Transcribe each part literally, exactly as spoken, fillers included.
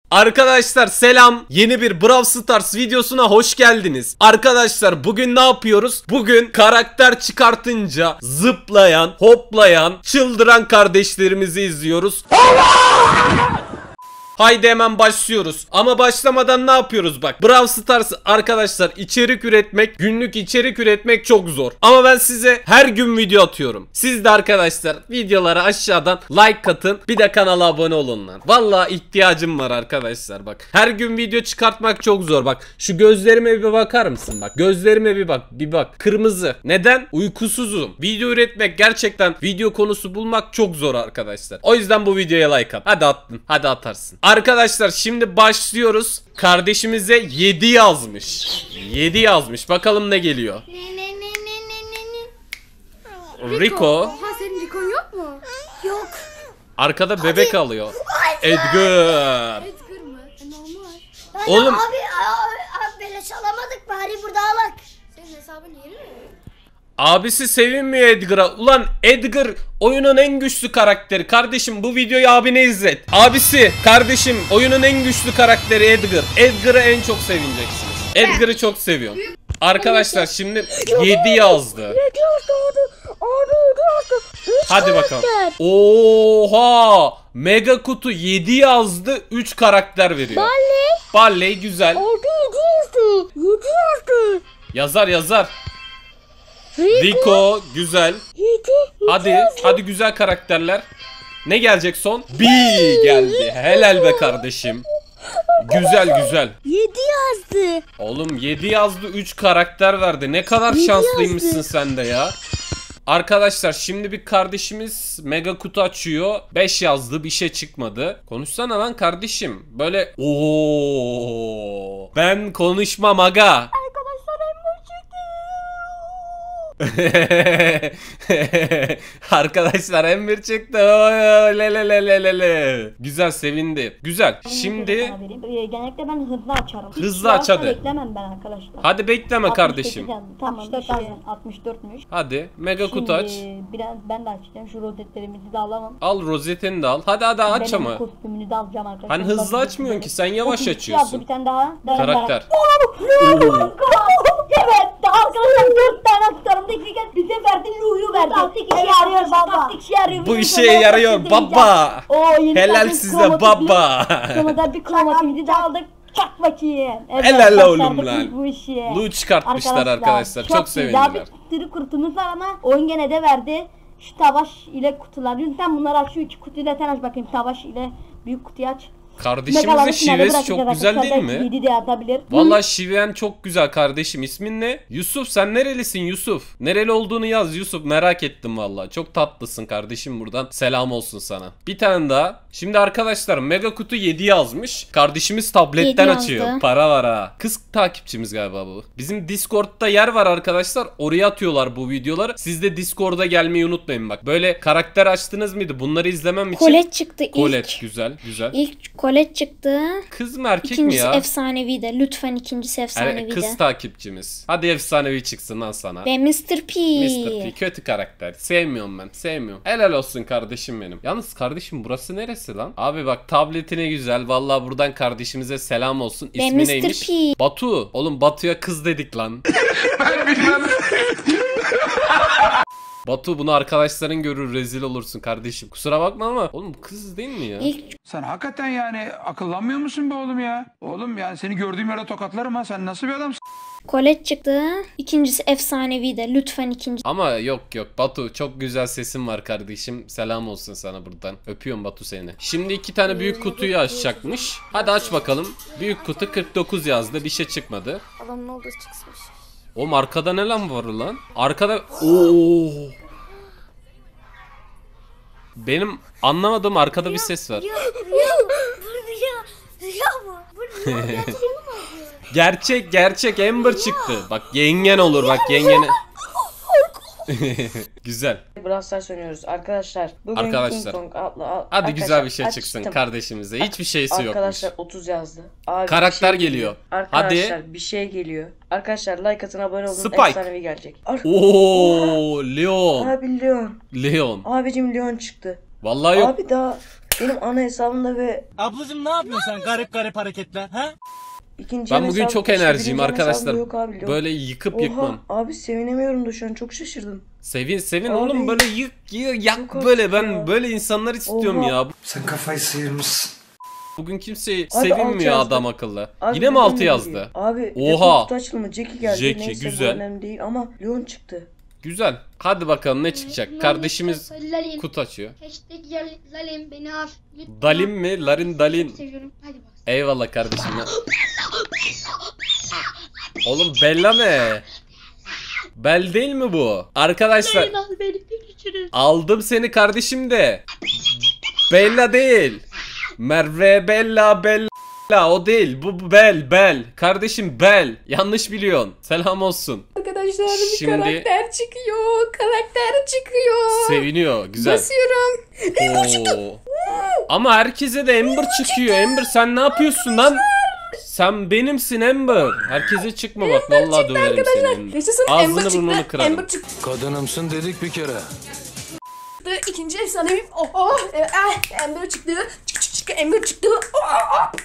Arkadaşlar selam. Yeni bir Brawl Stars videosuna hoş geldiniz. Arkadaşlar bugün ne yapıyoruz? Bugün karakter çıkartınca zıplayan, hoplayan, çıldıran kardeşlerimizi izliyoruz. Haydi hemen başlıyoruz. Ama başlamadan ne yapıyoruz bak. Brawl Stars arkadaşlar içerik üretmek, günlük içerik üretmek çok zor. Ama ben size her gün video atıyorum. Siz de arkadaşlar videolara aşağıdan like atın. Bir de kanala abone olun lan. Vallahi ihtiyacım var arkadaşlar bak. Her gün video çıkartmak çok zor bak. Şu gözlerime bir bakar mısın bak. Gözlerime bir bak. Bir bak. Kırmızı. Neden? Uykusuzum. Video üretmek gerçekten video konusu bulmak çok zor arkadaşlar. O yüzden bu videoya like at. Hadi attın. Hadi atarsın. Arkadaşlar şimdi başlıyoruz. Kardeşimize yedi yazmış. yedi yazmış. Bakalım ne geliyor. Ne ne ne ne ne ne ne. Rico. Oha senin Rico yok mu? Yok. Arkada bebek alıyor. Edgar. Edgar mı? E, normal. Yani Oğlum. Abi, abi, abi beleş alamadık bari burada alak. Senin hesabın yeri mi? Abisi sevinmiyor Edgar'a. Ulan Edgar oyunun en güçlü karakteri. Kardeşim bu videoyu abine izlet. Abisi, kardeşim oyunun en güçlü karakteri Edgar. Edgar'ı en çok sevineceksiniz. Edgar'ı çok seviyorum. Arkadaşlar şimdi yedi yazdı. Hadi bakalım. Oha! Mega kutu yedi yazdı. üç karakter veriyor. Balle. Balle güzel. Oldu yedi yazdı. yedi yazdı. Yazar yazar. Rico. Rico güzel. yedi. Hadi hadi güzel karakterler. Ne gelecek son? B geldi. Helal be kardeşim. Güzel güzel. yedi yazdı. Oğlum yedi yazdı, üç karakter verdi. Ne kadar yedi şanslıymışsın yazdı. sen de ya. Arkadaşlar şimdi bir kardeşimiz mega kutu açıyor. beş yazdı, bir şey çıkmadı. Konuşsana lan kardeşim. Böyle ooo. Ben konuşmam aga. Arkadaşlar Emre çıktı. Arkadaşlar Emir çıktı. Oy, le le le le le le. Güzel, sevindi. Güzel. Şimdi Genellikle ben hızlı açarım. Hızlı aç hadi. Beklemem ben arkadaşlar. hadi bekleme kardeşim. Tamam işte altmış dörtmüş. Hadi mega kutu aç. Şimdi biraz ben de açacağım. Şu rozetlerimizi de alalım. Al rozetini de al. Hadi hadi aç Benim ama. kostümünü de alacağım arkadaşlar. Hani hızlı açmıyorsun ki, sen yavaş açıyorsun. Bir tane daha. Karakter. Evet arkadaşlar dört tane tutarım. Dakika bir sefer de Lu'yu verdi. Taktik işe yarıyor baba. Taktik işe yarıyor. Bu işe yarıyor baba. Helal size baba. Sonra da bir kromatimizi de aldık. Çak bakayım. Evet, Helal oğlum başardık lan. biz bu işi. Lu çıkartmışlar arkadaşlar. Çok, çok sevindiler. Daha bir sürü kurtumuz var ama oyun gene de verdi. Şu savaş ile kutular. Lütfen bunları aç. Şu iki kutuyla sen aç bakayım. Savaş ile büyük kutuyu aç. Kardeşimizin şivesi çok güzel değil mi? yedi de atabilir. Vallahi şiven çok güzel kardeşim. İsmin ne? Yusuf, sen nerelisin Yusuf? Nereli olduğunu yaz Yusuf, merak ettim vallahi. Çok tatlısın kardeşim, buradan selam olsun sana. Bir tane daha. Şimdi arkadaşlar mega kutu yedi yazmış. Kardeşimiz tabletten yedi açıyor. yazdı. Para var ha. Kız takipçimiz galiba bu. Bizim Discord'da yer var arkadaşlar. Oraya atıyorlar bu videoları. Siz de Discord'a gelmeyi unutmayın bak. Böyle karakter açtınız mıydı? Bunları izlemem için. Colette çıktı ilk. Colette güzel güzel. İlk Colette çıktı. Kız mı erkek İkincisi mi ya? efsanevi de. Lütfen ikincisi efsanevi Yani de. kız takipçimiz. Hadi efsanevi çıksın lan sana. Ve mister P. mister P kötü karakter. Sevmiyorum ben. Sevmiyorum. Helal olsun kardeşim benim. Yalnız kardeşim burası neresi lan? Abi bak tabletine güzel. Vallahi buradan kardeşimize selam olsun. Ve İsmi mister neymiş? P. Batu. Oğlum Batu'ya kız dedik lan. Batu, bunu arkadaşların görür, rezil olursun kardeşim. Kusura bakma ama oğlum kız değil mi ya? İlk Sen hakikaten yani akıllanmıyor musun be oğlum ya? Oğlum yani seni gördüğüm yerde tokatlarım ha. Sen nasıl bir adamsın? Colette çıktı. İkincisi efsanevi de. Lütfen ikinci. Ama yok yok Batu, çok güzel sesin var kardeşim. Selam olsun sana buradan. Öpüyorum Batu seni. Şimdi iki tane büyük kutuyu açacakmış. Hadi aç bakalım. Büyük kutu kırk dokuz yazdı. Bir şey çıkmadı. Adamın olduğu çıkmış. Oğlum arkada ne lan var lan? Arkada... Oo. Benim anlamadığım arkada bir ses var. Rüya, rüya, bu rüya, rüya bu. Bu rüya, Gerçek gerçek Amber çıktı. Bak yengen olur bak yengene. Güzel. Brawl Stars oynuyoruz arkadaşlar. Bugün Arkadaşlar. King Kong adlı, a- Hadi arkadaşlar, güzel bir şey açtım. çıksın kardeşimize. Hiçbir şeysi yokmuş. Arkadaşlar otuz yazdı. Abi, Karakter bir şey geliyor. Arkadaşlar Hadi. bir şey geliyor. Arkadaşlar like atın, abone olun. Spike. Efsanevi gelecek. Ar- Oo, Leon. Abi Leon. Leon. Abicim Leon çıktı. Vallahi yok. Abi daha benim ana hesabımda ve Ablacım ne yapıyorsun sen garip garip hareketler ha? ikinci Ben bugün hesabım- çok işte enerjiyim birinci arkadaşlar. hesabımda yok abi, yok. Böyle yıkıp Oha, yıkmam. abi sevinemiyorum da şu an çok şaşırdım. Sevin sevin Abi, oğlum, böyle yık yık yak çok böyle, artık ben ya. böyle insanlar istiyorum Oha. ya. Sen kafayı sıyırmışsın. Bugün kimseyi Abi, altı sevinmiyor yazdı. adam akıllı. Abi Yine mi bugün altı de yazdı? geliyor. Abi Oha. kutu açılımı Jackie geldi. Jackie, Neyse, güzel. bu önemli değil ama Leon çıktı. Güzel. Hadi bakalım ne çıkacak. Kardeşimiz Lalin. kutu açıyor. Hashtag Lalin beni al. Lütfen. Dalim mi? Larin Dalin. Çok seviyorum. Hadi bak. Eyvallah kardeşim ya. Oğlum Bella ne? Bel değil mi bu? Arkadaşlar Al beni görüşürüz. aldım seni kardeşim de. Bella değil. Merve Bella Bella o değil. Bu bu Bel Bel. Kardeşim Bel. Yanlış biliyorsun. Selam olsun. Arkadaşlar bir Şimdi- karakter çıkıyor. Karakter çıkıyor. Seviniyor. Güzel. Basıyorum. Oo. Ama herkese de Ember çıkıyor. Ember sen ne yapıyorsun lan? Sen benimsin Ember. Herkese çıkma bak, vallahi döverim seni Ember. Yaşasın Ağzını Amber burnunu çıktı. kırarım. Amber çıktı. Kadınımsın dedik bir kere. İkinci efsanevim. Oh oh. Ee, ah, Amber çıktı. Çık çık çık. Amber çıktı. Oh, oh.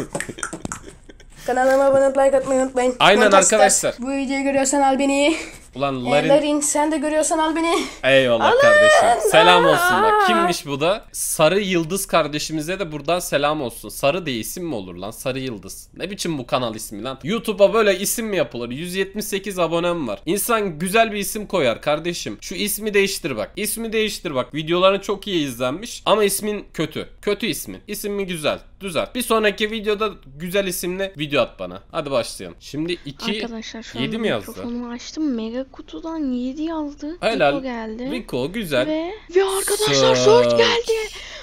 Kanalıma abone olup like atmayı unutmayın. Aynen Montastar, arkadaşlar. Bu videoyu görüyorsan al beni. Ulan Ee, Larin. Larin sen de görüyorsan al beni. Eyvallah kardeşim. Selam olsun bak. Kimmiş bu da? Sarı Yıldız kardeşimize de buradan selam olsun. Sarı diye isim mi olur lan? Sarı Yıldız. Ne biçim bu kanal ismi lan? YouTube'a böyle isim mi yapılır? yüz yetmiş sekiz abonem var. İnsan güzel bir isim koyar kardeşim. Şu ismi değiştir bak. İsmi değiştir bak. Videoların çok iyi izlenmiş ama ismin kötü. Kötü ismin. İsmin güzel. Düzelt. Bir sonraki videoda güzel isimle video at bana. Hadi başlayalım. Şimdi iki Arkadaşlar şu yedi an mi yazdı? mikrofonumu açtım. Mega kutudan yedi yazdı. Helal. Rico geldi. Rico güzel. Ve, ve arkadaşlar Search. Search geldi.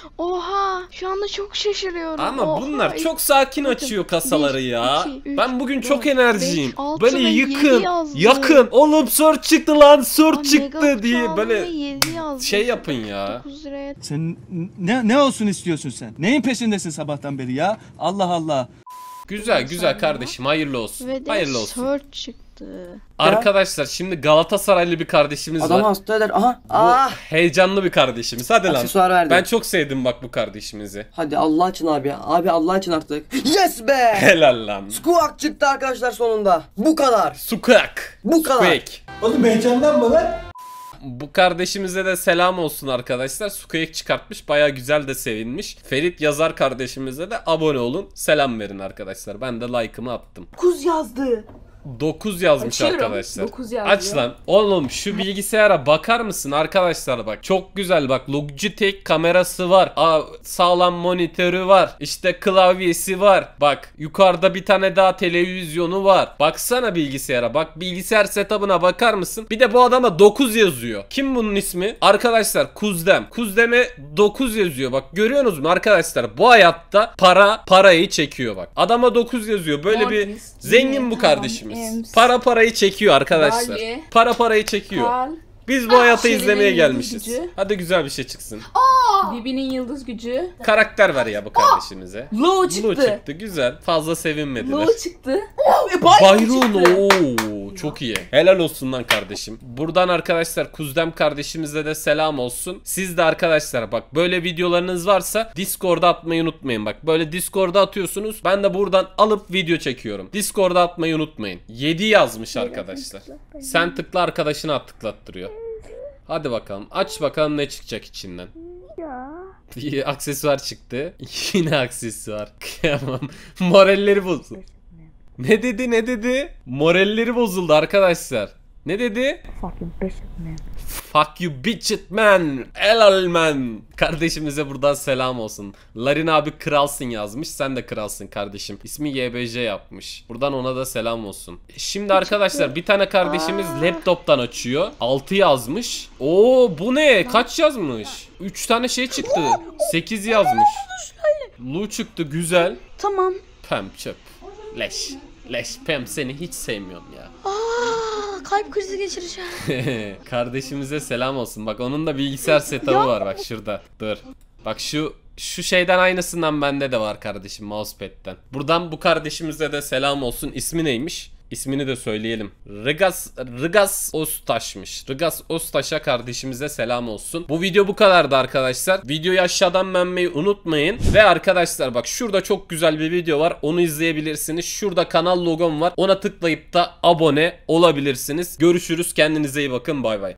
Oha. Şu anda çok şaşırıyorum. Ama Oha. bunlar çok sakin Bakın, açıyor kasaları bir, ya. iki, üç, Ben bugün çok dört, enerjiyim. beş, altı Böyle ve yedi yıkın, yazdı. yakın. Oğlum sor çıktı lan, sor Aa, mega çıktı kutu diye aldım böyle ve yedi yazdı. şey yapın ya. dokuz liraya. Sen ne ne olsun istiyorsun sen? Neyin peşindesin sabahtan beri ya? Allah Allah. Güzel güzel kardeşim, hayırlı olsun. Ve de Hayırlı olsun. Search çıktı. Arkadaşlar şimdi Galatasaraylı bir kardeşimiz Adam var. hasta eder. Aha. Bu Ah. heyecanlı bir kardeşimiz. Hadi lan. Aksesuar verdi. Ben çok sevdim bak bu kardeşimizi. Hadi Allah için abi. Abi Allah için artık. Yes be. Helal lan. Squawk çıktı arkadaşlar sonunda. Bu kadar. Sukak. Bu kadar. Squeak. Oğlum heyecanlanma lan. Bu kardeşimize de selam olsun arkadaşlar. Squeak çıkartmış. Baya güzel de sevinmiş. Ferit yazar kardeşimize de abone olun. Selam verin arkadaşlar. Ben de like'ımı attım. Kuz yazdı. dokuz yazmış Açıyorum. arkadaşlar. dokuz yazdı. Aç lan. Oğlum şu bilgisayara bakar mısın arkadaşlar bak. Çok güzel bak. Logitech kamerası var. Aa, sağlam monitörü var. İşte klavyesi var. Bak yukarıda bir tane daha televizyonu var. Baksana bilgisayara. Bak bilgisayar setup'ına bakar mısın? Bir de bu adama dokuz yazıyor. Kim bunun ismi? Arkadaşlar Kuzdem. Kuzdem'e dokuz yazıyor. Bak görüyorsunuz mu arkadaşlar? Bu hayatta para parayı çekiyor bak. Adama dokuz yazıyor. Böyle bir zengin bu kardeşimiz. Para parayı çekiyor arkadaşlar. Bali. Para parayı çekiyor. Kal. Biz bu hayatı Şirin'in izlemeye yıldız gelmişiz. gücü. Hadi güzel bir şey çıksın. Bibi'nin yıldız gücü. Karakter ver ya bu kardeşimize. Low çıktı. Lu çıktı. Güzel. Fazla sevinmediler. Low çıktı. Byron ooo çok iyi. Helal olsun lan kardeşim. Buradan arkadaşlar Kuzdem kardeşimize de selam olsun. Siz de arkadaşlar bak böyle videolarınız varsa Discord'a atmayı unutmayın. Bak böyle Discord'a atıyorsunuz. Ben de buradan alıp video çekiyorum. Discord'a atmayı unutmayın. yedi yazmış arkadaşlar. Sen tıkla arkadaşına tıklattırıyor. Hadi bakalım. Aç bakalım ne çıkacak içinden. Ya. Aksesuar çıktı. Yine aksesuar. Kıyamam. Moralleri bozuldu. Ne dedi ne dedi? Moralleri bozuldu arkadaşlar. Ne dedi? Fuck you bitch man. Fuck you bitch man. Helal man. Kardeşimize buradan selam olsun. Larin abi kralsın yazmış. Sen de kralsın kardeşim. İsmi Y B J yapmış. Buradan ona da selam olsun. Şimdi arkadaşlar bir tane kardeşimiz laptoptan açıyor. altı yazmış. Oo bu ne? Kaç yazmış? üç tane şey çıktı. sekiz yazmış. Lu çıktı güzel. Tamam. Pem çöp. Leş. Leş Pem seni hiç sevmiyorum ya. Aa, kalp krizi geçireceğim. Kardeşimize selam olsun. Bak onun da bilgisayar setup'ı var bak şurada. Dur. Bak şu şu şeyden aynısından bende de var kardeşim, mousepad'den. Buradan bu kardeşimize de selam olsun. İsmi neymiş? İsmini de söyleyelim. Rıgas, Rıgas Ostaş'mış. Rıgas Ostaş'a kardeşimize selam olsun. Bu video bu kadardı arkadaşlar. Videoyu aşağıdan beğenmeyi unutmayın. Ve arkadaşlar bak şurada çok güzel bir video var. Onu izleyebilirsiniz. Şurada kanal logom var. Ona tıklayıp da abone olabilirsiniz. Görüşürüz. Kendinize iyi bakın. Bay bay.